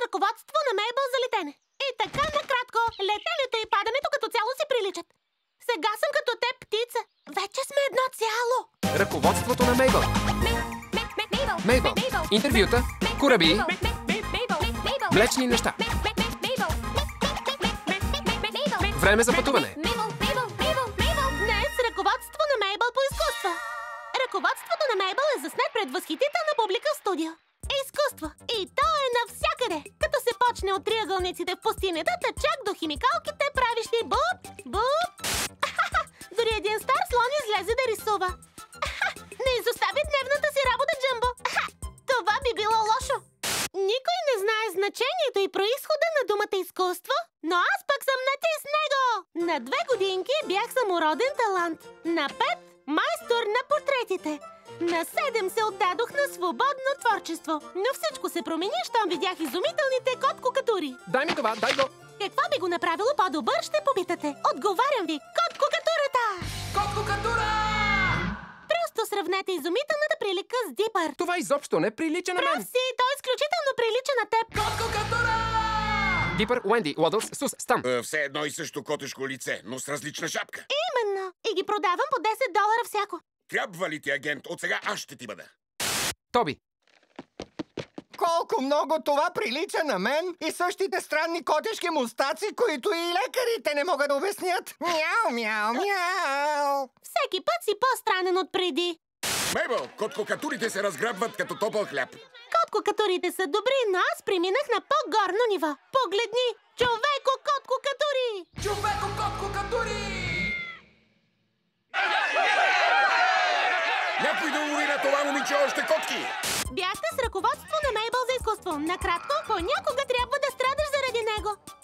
ръководство на Мейбъл за летене. И така накратко, летенето и падането като цяло си приличат. Сега съм като теб, птица. Вече сме едно цяло. Ръководството на Мейбъл. Мейбъл. Интервюта, кораби, млечни неща. Време за пътуване. Днес ръководство на Мейбъл по изкуство. Ръководството на Мейбъл е заснет пред възхитителна публика в студио. Изкуство. И то е навсякъде. Като се почне от триъгълниците в пустинята, та чак до химикалките, правещи буп, буп. Дори един стар слон излезе да рисува. Не изостави дневната си работа, Джъмбо. Това би било лошо. Никой не знае значението и произхода на думата изкуство, но аз пък съм натис него. На 2 годинки бях самороден талант. На 5 майстор на портретите. На 7 се отдадох на свободно творчество. Но всичко се промени, щом видях изумителните кот-кокатури. Дай ми това, дай го. Какво би го направило по-добър, ще попитате. Отговарям ви, кот-кокатурата! Кот-кокатура! Просто сравнете изумителната прилика с Дипър. Това изобщо не прилича на мен. Прав си, той изключително прилича на теб. Кот-кокатура! Дипър, Уенди, Уодълс, Сус, Стан. Все едно и също котешко лице, но с различна шапка. Именно. И ги продавам по $10 всяко. Трябва ли ти, агент? От сега аз ще ти бъда. Тоби. Колко много това прилича на мен и същите странни котешки мустаци, които и лекарите не могат да обяснят. Мяу, мяу, мяу. Всеки път си по-странен от преди. Мейбъл, коткокатурите се разграбват като топъл хляб. Коткокатурите са добри, но аз преминах на по-горно ниво. Погледни! Човеко-коткокатури! Човеко-коткокатури! Някой да улови на това момиче още котки! Бяхте с ръководство на Мейбъл за изкуство. Накратко, понякога трябва да страдаш заради него.